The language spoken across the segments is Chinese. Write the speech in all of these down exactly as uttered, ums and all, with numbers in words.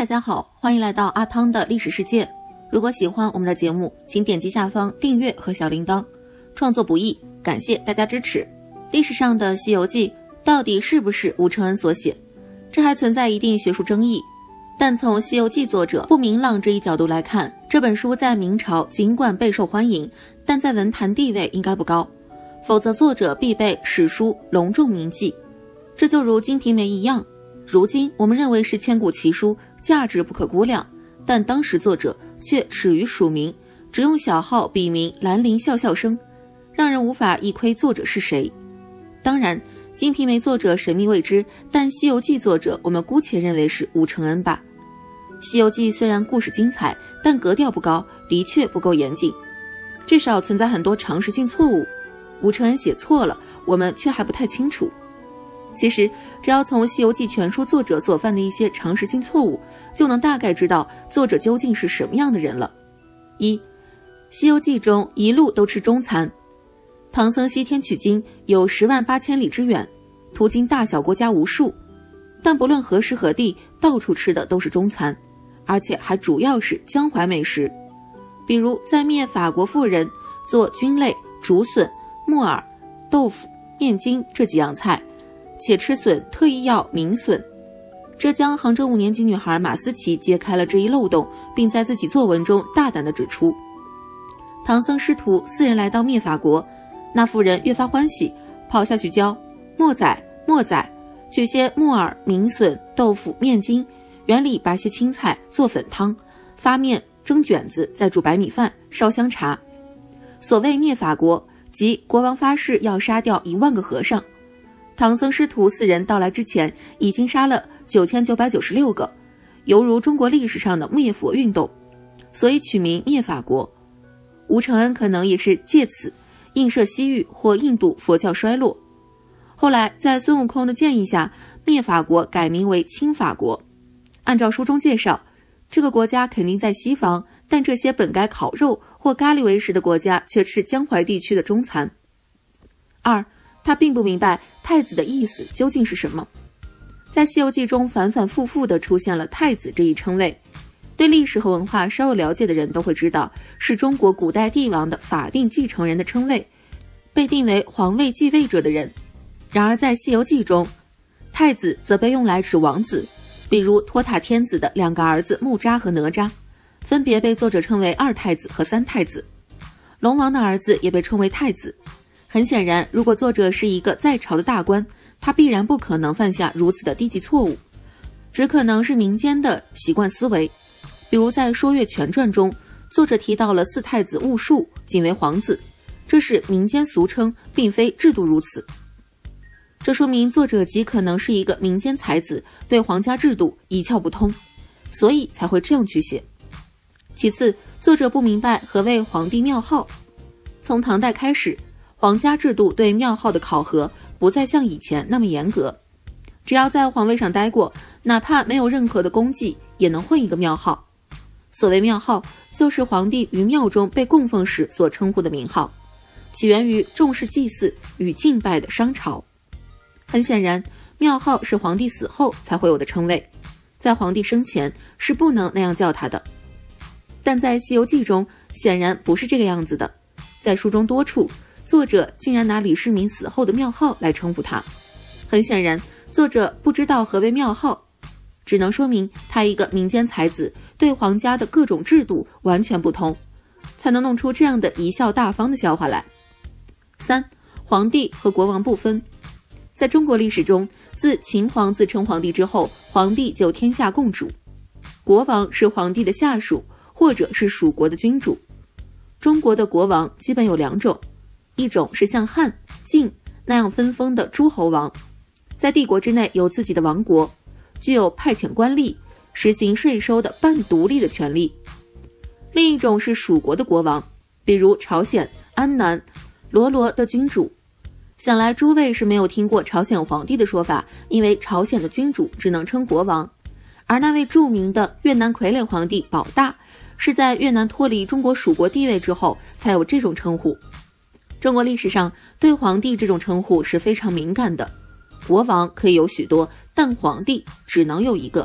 大家好，欢迎来到阿汤的历史世界。如果喜欢我们的节目，请点击下方订阅和小铃铛。创作不易，感谢大家支持。历史上的《西游记》到底是不是吴承恩所写？这还存在一定学术争议。但从《西游记》作者不明朗这一角度来看，这本书在明朝尽管备受欢迎，但在文坛地位应该不高，否则作者必被史书隆重铭记。这就如《金瓶梅》一样，如今我们认为是千古奇书，价值不可估量，但当时作者却耻于署名，只用小号笔名兰陵笑笑生，让人无法一窥作者是谁。当然，《金瓶梅》作者神秘未知，但《西游记》作者我们姑且认为是吴承恩吧。《西游记》虽然故事精彩，但格调不高，的确不够严谨，至少存在很多常识性错误。吴承恩写错了，我们却还不太清楚。其实只要从《西游记》全书作者所犯的一些常识性错误，就能大概知道作者究竟是什么样的人了。一，《西游记》中一路都吃中餐。唐僧西天取经有十万八千里之远，途经大小国家无数，但不论何时何地，到处吃的都是中餐，而且还主要是江淮美食。比如在灭法国妇人做菌类、竹笋、木耳、豆腐、面筋这几样菜，且吃笋特意要明笋。浙江杭州五年级女孩马思琪揭开了这一漏洞，并在自己作文中大胆地指出，唐僧师徒四人来到灭法国，那妇人越发欢喜，跑下去教莫宰莫宰，取些木耳、明笋、豆腐、面筋，原里拔些青菜做粉汤，发面蒸卷子，再煮白米饭烧香茶。所谓灭法国，即国王发誓要杀掉一万个和尚，唐僧师徒四人到来之前已经杀了九千九百九十六个，犹如中国历史上的灭佛运动，所以取名灭法国。吴承恩可能也是借此映射西域或印度佛教衰落。后来在孙悟空的建议下，灭法国改名为清法国。按照书中介绍，这个国家肯定在西方，但这些本该烤肉或咖喱为食的国家却吃江淮地区的中餐。二，他并不明白太子的意思究竟是什么。在《西游记》中反反复复地出现了太子这一称谓，对历史和文化稍有了解的人都会知道，是中国古代帝王的法定继承人的称谓，被定为皇位继位者的人。然而在《西游记》中，太子则被用来指王子，比如托塔天子的两个儿子木吒和哪吒，分别被作者称为二太子和三太子。龙王的儿子也被称为太子。很显然，如果作者是一个在朝的大官，他必然不可能犯下如此的低级错误，只可能是民间的习惯思维。比如在《说岳全传》中，作者提到了四太子兀术仅为皇子，这是民间俗称，并非制度如此。这说明作者极可能是一个民间才子，对皇家制度一窍不通，所以才会这样去写。其次，作者不明白何谓皇帝庙号。从唐代开始，皇家制度对庙号的考核不再像以前那么严格，只要在皇位上待过，哪怕没有任何的功绩，也能混一个庙号。所谓庙号，就是皇帝于庙中被供奉时所称呼的名号，起源于重视祭祀与敬拜的商朝。很显然，庙号是皇帝死后才会有的称谓，在皇帝生前是不能那样叫他的。但在《西游记》中显然不是这个样子的，在书中多处，作者竟然拿李世民死后的庙号来称呼他。很显然，作者不知道何为庙号，只能说明他一个民间才子对皇家的各种制度完全不通，才能弄出这样的贻笑大方的笑话来。三，皇帝和国王不分。在中国历史中，自秦皇自称皇帝之后，皇帝就天下共主，国王是皇帝的下属或者是属国的君主。中国的国王基本有两种，一种是像汉、晋那样分封的诸侯王，在帝国之内有自己的王国，具有派遣官吏、实行税收的半独立的权利。另一种是属国的国王，比如朝鲜、安南、罗罗的君主。想来诸位是没有听过朝鲜皇帝的说法，因为朝鲜的君主只能称国王，而那位著名的越南傀儡皇帝保大，是在越南脱离中国属国地位之后才有这种称呼。中国历史上对皇帝这种称呼是非常敏感的，国王可以有许多，但皇帝只能有一个，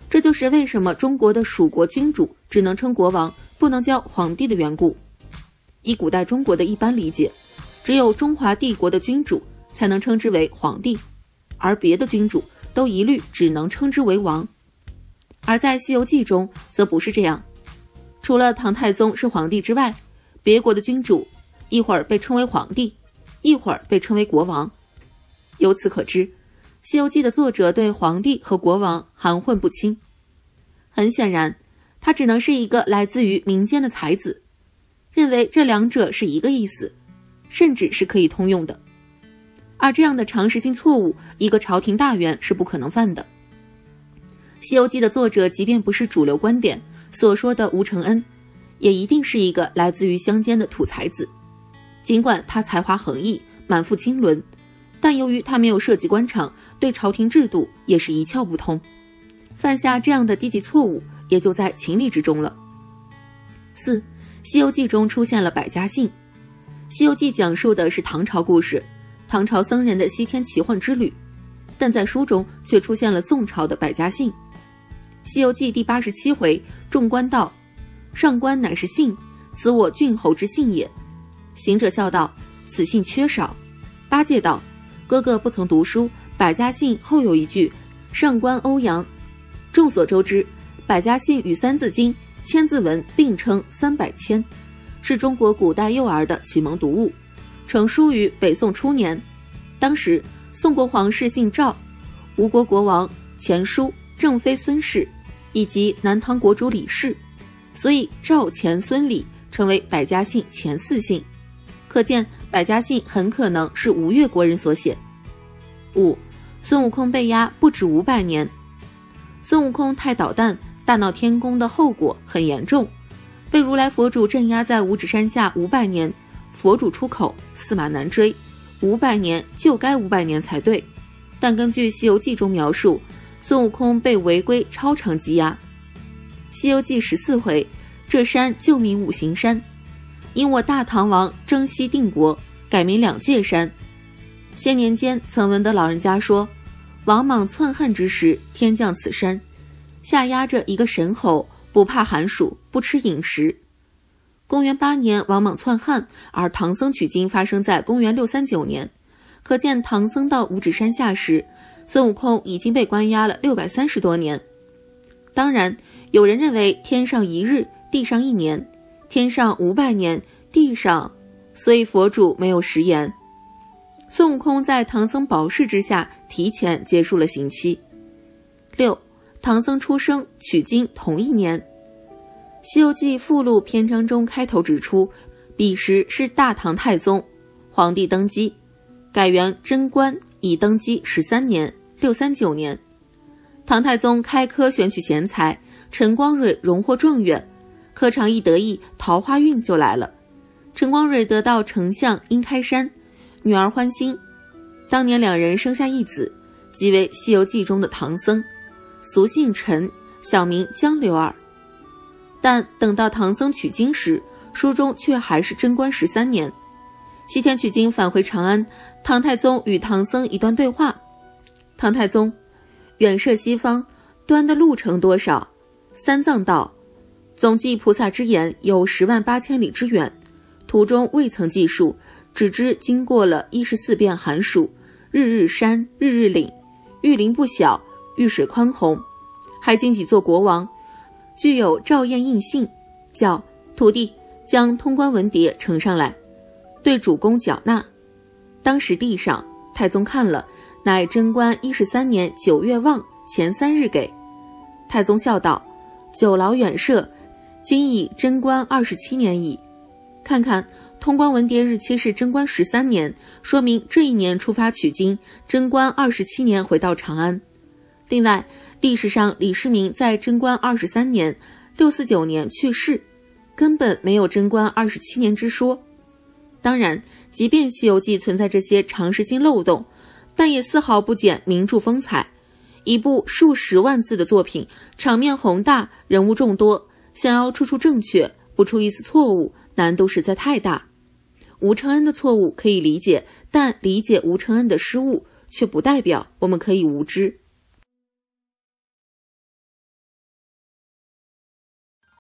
这就是为什么中国的属国君主只能称国王，不能叫皇帝的缘故。以古代中国的一般理解，只有中华帝国的君主才能称之为皇帝，而别的君主都一律只能称之为王。而在《西游记》中则不是这样，除了唐太宗是皇帝之外，别国的君主一会儿被称为皇帝，一会儿被称为国王。由此可知，《西游记》的作者对皇帝和国王含混不清。很显然，他只能是一个来自于民间的才子，认为这两者是一个意思，甚至是可以通用的。而这样的常识性错误，一个朝廷大员是不可能犯的。《西游记》的作者即便不是主流观点所说的吴承恩，也一定是一个来自于乡间的土才子。尽管他才华横溢，满腹经纶，但由于他没有涉及官场，对朝廷制度也是一窍不通，犯下这样的低级错误也就在情理之中了。四，《西游记》中出现了百家姓。《西游记》讲述的是唐朝故事，唐朝僧人的西天奇幻之旅，但在书中却出现了宋朝的百家姓。《西游记》第八十七回，众官道：上官乃是姓，此我郡侯之姓也。行者笑道：此姓缺少。八戒道：哥哥不曾读书，百家姓后有一句上官欧阳。众所周知，百家姓与三字经、千字文并称三百千，是中国古代幼儿的启蒙读物，成书于北宋初年。当时宋国皇室姓赵，吴国国王钱叔、正妃孙氏以及南唐国主李氏，所以赵、钱、孙、李成为百家姓前四姓，可见百家姓很可能是吴越国人所写。五，孙悟空被压不止五百年。孙悟空太捣蛋，大闹天宫的后果很严重，被如来佛祖镇压在五指山下五百年，佛祖出口驷马难追，五百年就该五百年才对。但根据《西游记》中描述，孙悟空被违规超长羁押。《西游记》十四回，这山旧名五行山，因我大唐王征西定国，改名两界山。先年间曾闻得老人家说，王莽篡汉之时，天降此山，下压着一个神猴，不怕寒暑，不吃饮食。公元八年王莽篡汉，而唐僧取经发生在公元六三九年，可见唐僧到五指山下时，孙悟空已经被关押了六百三十多年。当然，有人认为天上一日，地上一年，天上五百年，地上，所以佛主没有食言。孙悟空在唐僧保释之下，提前结束了刑期。六，唐僧出生取经同一年。《西游记》附录篇章中开头指出，彼时是大唐太宗，皇帝登基，改元贞观，已登基十三年，六三九年。唐太宗开科选取贤才，陈光蕊荣获状元，科场一得意，桃花运就来了。陈光蕊得到丞相殷开山，女儿欢心，当年两人生下一子，即为《西游记》中的唐僧，俗姓陈，小名江流儿。但等到唐僧取经时，书中却还是贞观十三年。西天取经返回长安，唐太宗与唐僧一段对话。唐太宗：远涉西方，端的路程多少？三藏道：总计菩萨之言有十万八千里之远，途中未曾计数，只知经过了一十四变寒暑，日日山，日日岭，玉林不小，玉水宽宏，还经几座国王，具有照验印信，叫徒弟将通关文牒呈上来，对主公缴纳。当时地上，太宗看了，乃贞观一十三年九月望前三日给。太宗笑道：久劳远涉，今已贞观二十七年矣。看看通关文牒日期是贞观十三年，说明这一年出发取经，贞观二十七年回到长安。另外，历史上李世民在贞观二十三年六四九年去世，根本没有贞观二十七年之说。当然，即便《西游记》存在这些常识性漏洞，但也丝毫不减名著风采。一部数十万字的作品，场面宏大，人物众多，想要处处正确，不出一丝错误，难度实在太大。吴承恩的错误可以理解，但理解吴承恩的失误，却不代表我们可以无知。